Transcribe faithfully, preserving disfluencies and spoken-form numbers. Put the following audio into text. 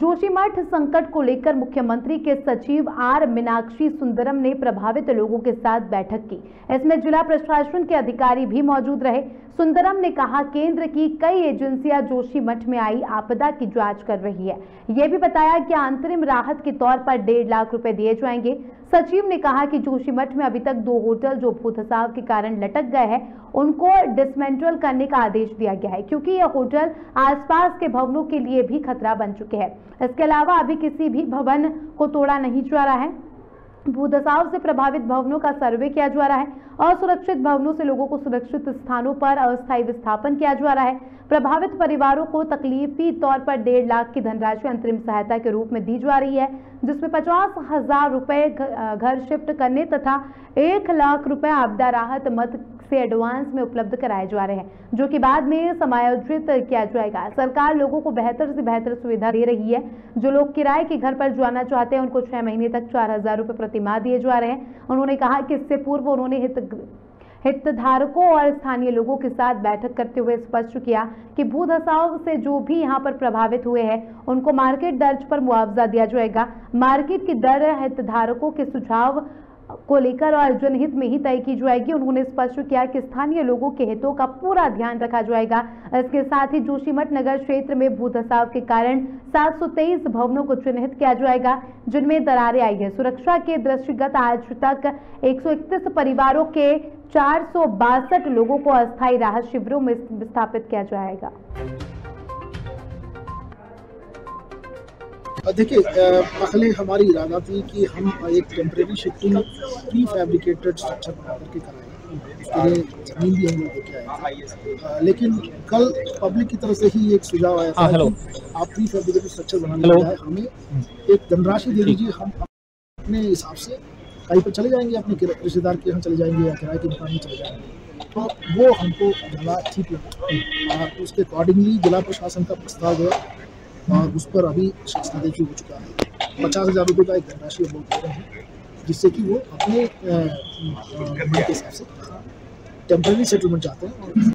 जोशीमठ संकट को लेकर मुख्यमंत्री के सचिव आर मीनाक्षी सुंदरम ने प्रभावित लोगों के साथ बैठक की। इसमें जिला प्रशासन के अधिकारी भी मौजूद रहे। सुंदरम ने कहा, केंद्र की कई एजेंसियां जोशीमठ में आई आपदा की जांच कर रही है। यह भी बताया कि अंतरिम राहत के तौर पर डेढ़ लाख रुपए दिए जाएंगे। सचिव ने कहा कि जोशीमठ में अभी तक दो होटल जो भूधसाव के कारण लटक गए हैं, उनको डिसमेंटल करने का आदेश दिया गया है, क्योंकि यह होटल आसपास के भवनों के लिए भी खतरा बन चुके हैं। इसके अलावा अभी किसी भी भवन को तोड़ा नहीं जा रहा है। भूधसाव से प्रभावित भवनों का सर्वे किया जा रहा है। असुरक्षित भवनों से लोगों को सुरक्षित स्थानों पर अस्थायी विस्थापन किया जा रहा है। प्रभावित परिवारों को तकलीफी तौर पर डेढ़ लाख की धनराशि अंतरिम सहायता के रूप में दी जा रही है, जिसमें पचास हजार रुपए घर शिफ्ट करने तथा एक लाख रुपए आपदा राहत मद से एडवांस में उपलब्ध कराए जा रहे हैं, जो कि बाद में समायोजित किया जाएगा। सरकार लोगों को बेहतर से बेहतर सुविधा दे रही है। जो लोग किराए के घर पर जाना चाहते हैं, उनको छह महीने तक चार हजार रुपए प्रति माह दिए जा रहे हैं। उन्होंने कहा कि इससे पूर्व उन्होंने हित हितधारकों और स्थानीय लोगों के साथ बैठक करते हुए स्पष्ट किया कि भूधसाव से जो भी यहां पर प्रभावित हुए हैं, उनको मार्केट दर पर मुआवजा दिया जाएगा। मार्केट की दर हितधारकों के सुझाव को लेकर और जनहित में ही तय की जाएगी। उन्होंने स्पष्ट किया कि स्थानीय लोगों के हितों का पूरा ध्यान रखा जाएगा। इसके साथ ही जोशीमठ नगर क्षेत्र में भूधसाव के कारण सात सौ तेईस भवनों को चिन्हित किया जाएगा, जिनमें दरारें आई है। सुरक्षा के दृष्टिगत आज तक एक सौ इकतीस परिवारों के चार सौ बासठ लोगों को अस्थायी राहत शिविरों में विस्थापित किया जाएगा। देखिए, पहले हमारी इरादा थी कि हम एक temporary shifting prefabricated structure बना करके कराएं। उसके लिए जमीन भी हम लोग लेके आए थे, लेकिन कल पब्लिक की तरफ से ही एक सुझाव आया था कि आप प्री फैब्रिकेटेड स्ट्रक्चर बनाने के लिए हमें एक धनराशि दे दीजिए, हम अपने हिसाब से कहीं पर चले जाएंगे, अपने रिश्तेदार के यहाँ चले जाएंगे या किराए की दुकान में चले जाएंगे। तो वो हमको ज़्यादा ठीक लगा और उसके अकॉर्डिंगली जिला प्रशासन का प्रस्ताव गया और उस पर अभी शासनादेश हो चुका है। पचास हजार रुपये का एक धनराशि हम लोग दे रहे हैं, जिससे कि वो अपने मन के हिसाब से टेम्परेरी सेटलमेंट चाहते हैं।